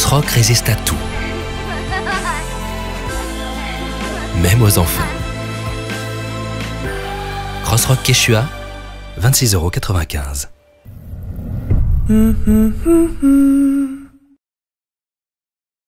Crossrock résiste à tout, même aux enfants. Crossrock Quechua, 26,95 €.